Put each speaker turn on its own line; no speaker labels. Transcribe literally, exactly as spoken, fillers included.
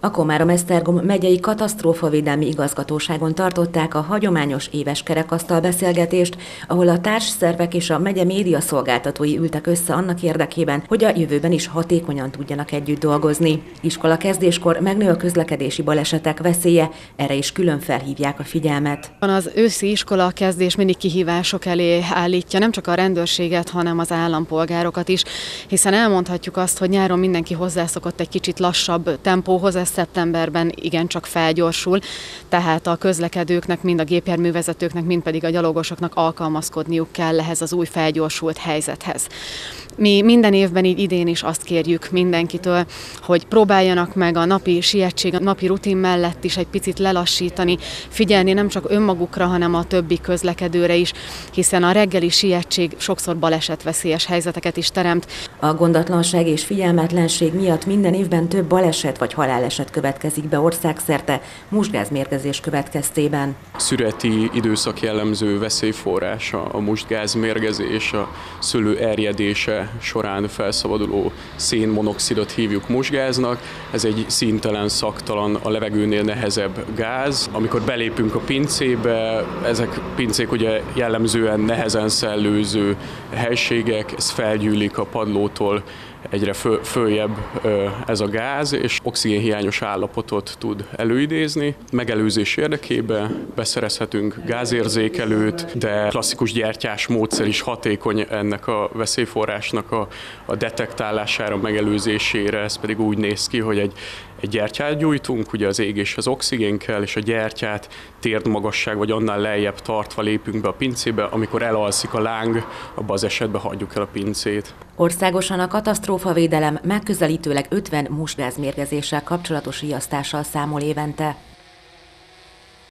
A Komárom-Esztergom megyei katasztrófavédelmi igazgatóságon tartották a hagyományos éves kerekasztal beszélgetést, ahol a társszervek és a megye médiaszolgáltatói ültek össze annak érdekében, hogy a jövőben is hatékonyan tudjanak együtt dolgozni. Iskola kezdéskor megnő a közlekedési balesetek veszélye, erre is külön felhívják a figyelmet.
Az őszi iskola kezdés mindig kihívások elé állítja nem csak a rendőrséget, hanem az állampolgárokat is, hiszen elmondhatjuk azt, hogy nyáron mindenki hozzászokott egy kicsit lassabb tempóhoz, ez szeptemberben igencsak felgyorsul, tehát a közlekedőknek, mind a gépjárművezetőknek, mind pedig a gyalogosoknak alkalmazkodniuk kell ehhez az új felgyorsult helyzethez. Mi minden évben, így idén is azt kérjük mindenkitől, hogy próbáljanak meg a napi sietség, a napi rutin mellett is egy picit lelassítani, figyelni nem csak önmagukra, hanem a többi közlekedőre is, hiszen a reggeli sietség sokszor balesetveszélyes helyzeteket is teremt.
A gondatlanság és figyelmetlenség miatt minden évben több baleset vagy haláleset következik be országszerte mustgázmérgezés következtében.
Szüreti időszak jellemző veszélyforrása a mustgázmérgezés, a szőlő erjedése során felszabaduló szénmonoxidot hívjuk mustgáznak. Ez egy színtelen, szaktalan, a levegőnél nehezebb gáz. Amikor belépünk a pincébe, ezek pincék ugye jellemzően nehezen szellőző helységek, ez felgyűlik a padlótól egyre föl, följebb ez a gáz, és oxigénhiányos állapotot tud előidézni. Megelőzés érdekében beszerezhetünk gázérzékelőt, de klasszikus gyertyás módszer is hatékony ennek a veszélyforrásnak a, a detektálására, megelőzésére. Ez pedig úgy néz ki, hogy egy, egy gyertyát gyújtunk, ugye az égés az oxigén kell, és a gyertyát térdmagasság vagy annál lejjebb tartva lépünk be a pincébe, amikor elalszik a láng, abban az esetben hagyjuk el a pincét.
Országosan a katasztrófavédelem megközelítőleg ötven mustgázmérgezéssel kapcsolatos riasztással számol évente.